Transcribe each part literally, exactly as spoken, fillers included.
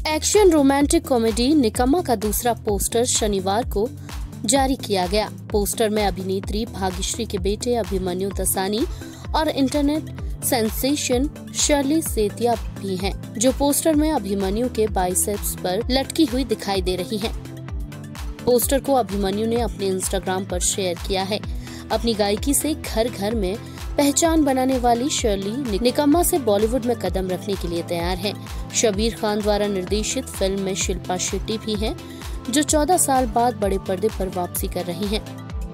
Action romantic comedy निकम्मा का दूसरा पोस्टर शनिवार को जारी किया गया। पोस्टर में अभिनेत्री भाग्यश्री के बेटे अभिमन्यु दसानी और इंटरनेट सेंसेशन शर्ली सेतिया भी हैं, जो पोस्टर में अभिमन्यु के बाइसेप्स पर लटकी हुई दिखाई दे रही हैं। पोस्टर को अभिमन्यु ने अपने इंस्टाग्राम पर शेयर किया है। अपनी गायकी से घर घर में पहचान बनाने वाली शर्ली निकम्मा से बॉलीवुड में कदम रखने के लिए तैयार है। शबीर खान द्वारा निर्देशित फिल्म में शिल्पा शेट्टी भी हैं, जो चौदह साल बाद बड़े पर्दे पर वापसी कर रही हैं।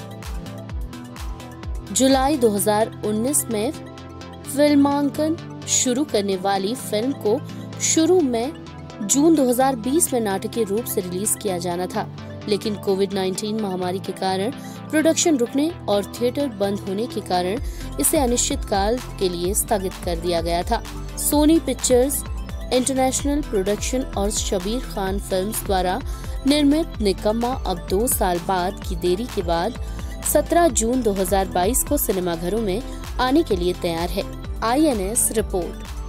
जुलाई दो हज़ार उन्नीस में फिल्मांकन शुरू करने वाली फिल्म को शुरू में जून दो हज़ार बीस में नाटकीय रूप से रिलीज किया जाना था, लेकिन कोविड उन्नीस महामारी के कारण प्रोडक्शन रुकने और थिएटर बंद होने के कारण इसे अनिश्चित काल के लिए स्थगित कर दिया गया था। सोनी पिक्चर्स इंटरनेशनल प्रोडक्शन और शबीर खान फिल्म्स द्वारा निर्मित निकम्मा अब दो साल बाद की देरी के बाद सत्रह जून दो हज़ार बाईस को सिनेमाघरों में आने के लिए तैयार है। I N S report.